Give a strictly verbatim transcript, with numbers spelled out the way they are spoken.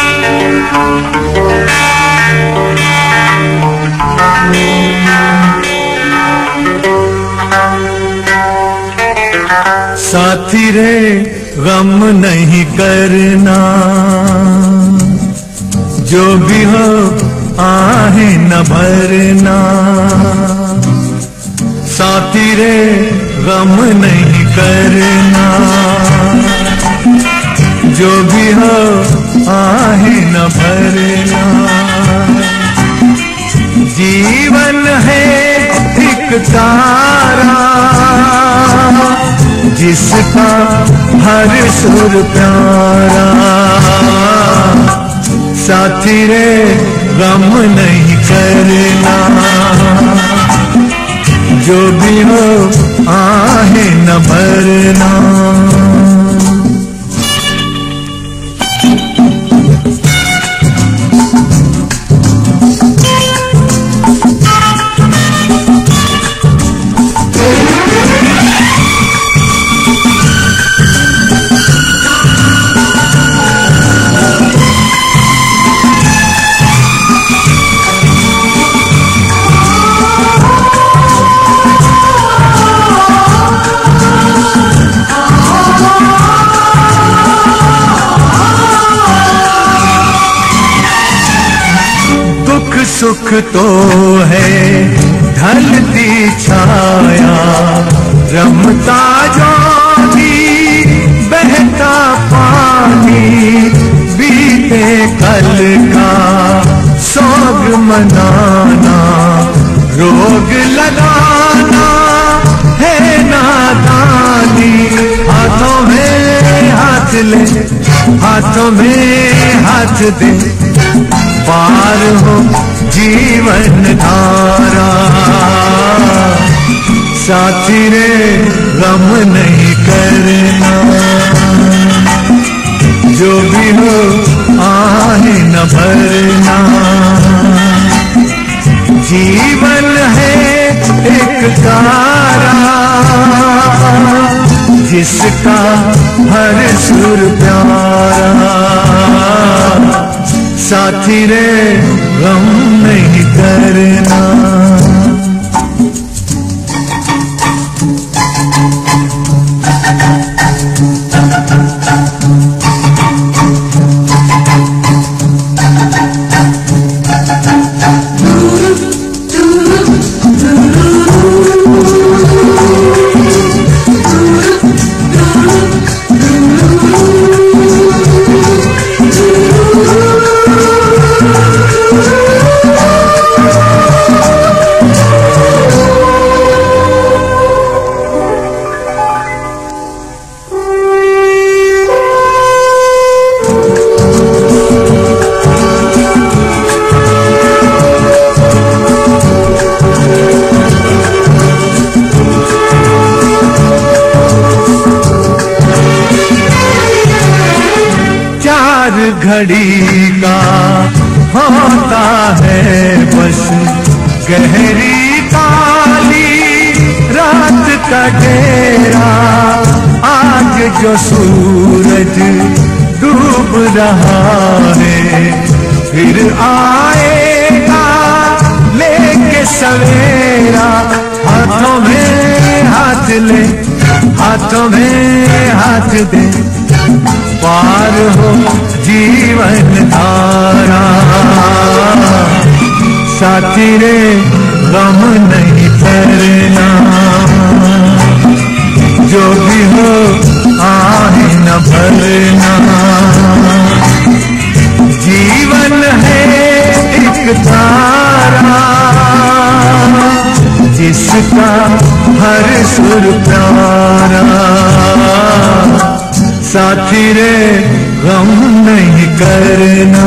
साथी रे गम नहीं करना, जो भी हो आहे न भरना। साथी रे गम नहीं करना, जो भी हो आहे न भरना। जीवन है एक तारा, जिसका हर सुर प्यारा। साथी रे गम नहीं करना, जो भी हो आहे न भरना। सुख तो है ढलती छाया, रमता जो भी बहता पानी। बीते कल का सोग मनाना, रोग लगाना है नादानी। हाथों में हाथ ले, हाथों में हाथ दे, पार हो जीवन धारा। साथी रे गम नहीं करना, जो भी हो आहे न भरना। जीवन है एक तारा, जिसका हर सुर प्यारा। साथी रे गम नहीं करना। घड़ी का होता है बस गहरी काली रात का डेरा। आज जो सूरज डूब रहा है, फिर आएगा लेके सवेरा। हाथों में हाथ ले, हाथों में हाथ दे, पार हो जीवन धारा। साथी रे गम नहीं करना, जो भी हो आहे न भरना। जीवन है एक तारा, जिसका हर सुर प्यारा। साथी रे गम नहीं करना।